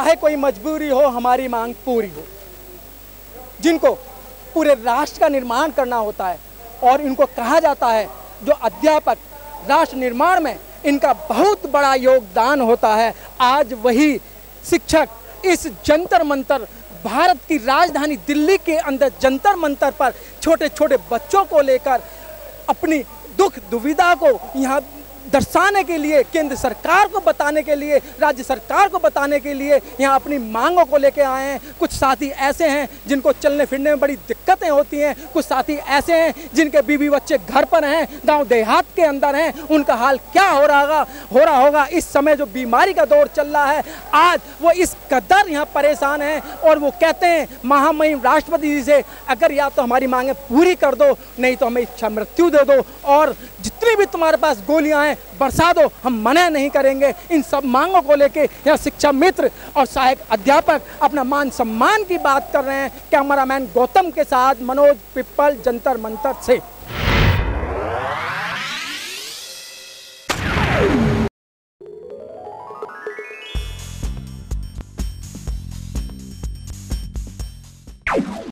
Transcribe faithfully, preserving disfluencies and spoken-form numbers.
चाहे कोई मजबूरी हो, हमारी मांग पूरी हो। जिनको पूरे राष्ट्र का निर्माण करना होता है और इनको कहा जाता है जो अध्यापक, राष्ट्र निर्माण में इनका बहुत बड़ा योगदान होता है। आज वही शिक्षक इस जंतर मंतर, भारत की राजधानी दिल्ली के अंदर जंतर मंतर पर छोटे छोटे बच्चों को लेकर अपनी दुख दुविधा को यहाँ दर्शाने के लिए, केंद्र सरकार को बताने के लिए, राज्य सरकार को बताने के लिए यहाँ अपनी मांगों को लेके आए हैं। कुछ साथी ऐसे हैं जिनको चलने फिरने में बड़ी दिक्कतें होती हैं, कुछ साथी ऐसे हैं जिनके बीवी बच्चे घर पर हैं, गांव देहात के अंदर हैं, उनका हाल क्या हो रहा होगा हो रहा होगा इस समय जो बीमारी का दौर चल रहा है। आज वो इस कदर यहाँ परेशान हैं और वो कहते हैं महामहिम राष्ट्रपति जी से, अगर या तो हमारी मांगें पूरी कर दो, नहीं तो हमें इच्छा मृत्यु दे दो, और जितनी भी तुम्हारे पास गोलियां हैं बरसा दो, हम मना नहीं करेंगे। इन सब मांगों को लेके यहाँ शिक्षा मित्र और सहायक अध्यापक अपना मान सम्मान की बात कर रहे हैं। कैमरामैन गौतम के साथ मनोज पिप्पल, जंतर मंतर से।